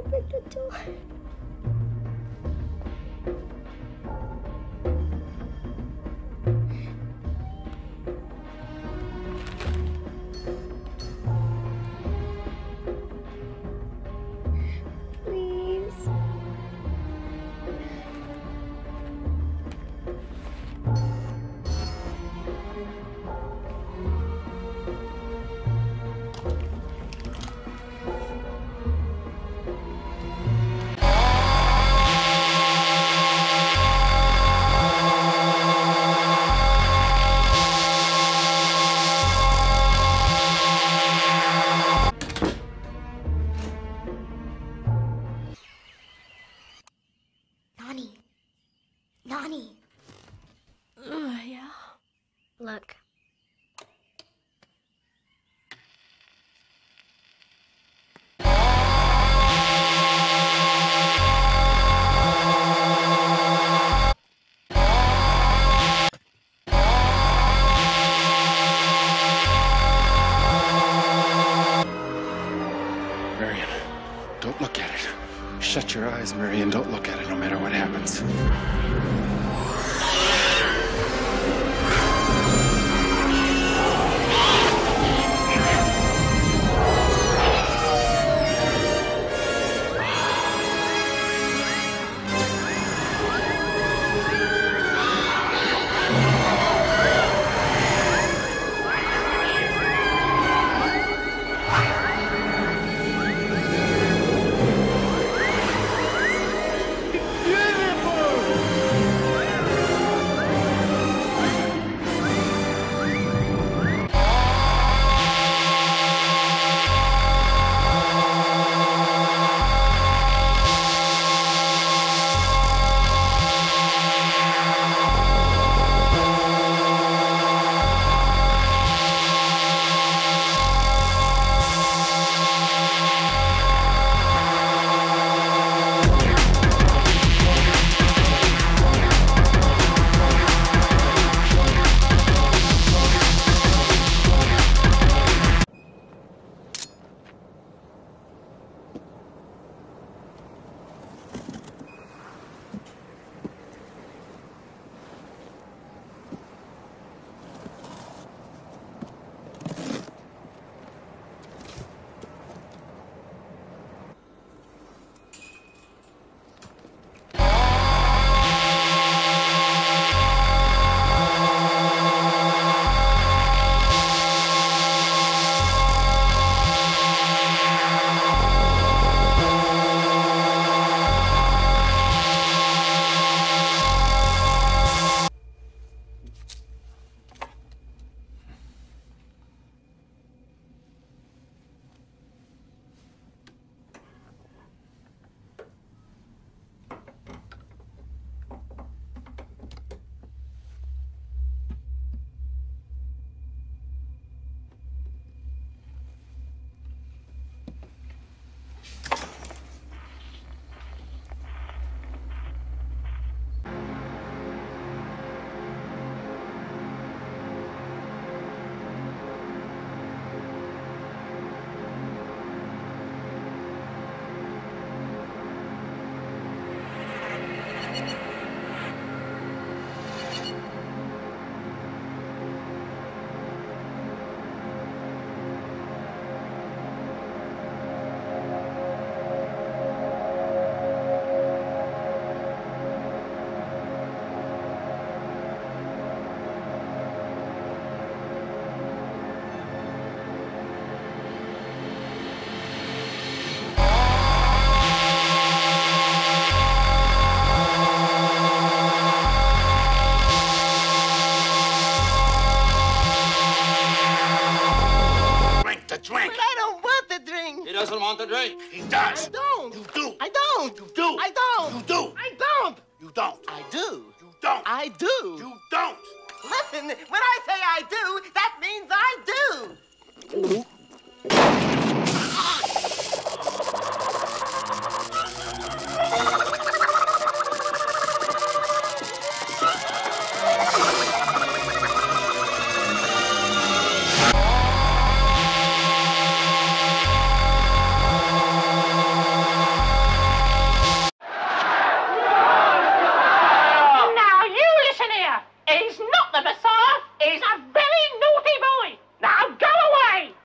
open the door. Please. Nani. Yeah? Look. Marion, don't look at it. Shut your eyes, Marion. Don't look at it no matter what happens. Drink. But I don't want the drink. He doesn't want the drink. He does. I don't. You do. I don't. You do. I don't. You do. I don't. You don't. I do. You don't. I do. You don't. Listen, when I say I do, that means I do.